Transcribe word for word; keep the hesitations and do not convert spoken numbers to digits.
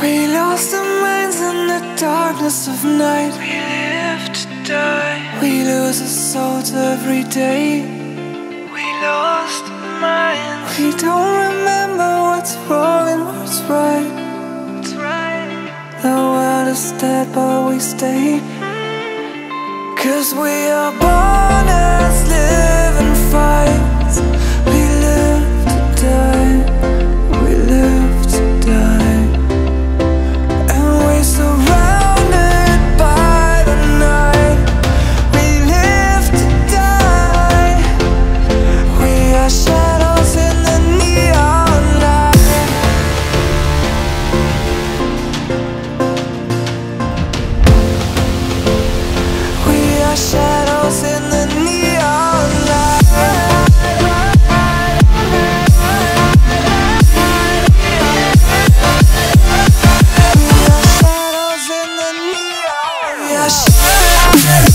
We lost our minds in the darkness of night. We live to die. We lose our souls every day. We lost our minds. We don't remember what's wrong and what's right. That's right. The world is dead but we stay, 'cause we are born as living fights. We live to die. We live to die. And we're surrounded by the night. We live to die. We are shadows in the neon light. We are shadows in the neon light. We are shadows in the neon light. We are shadows.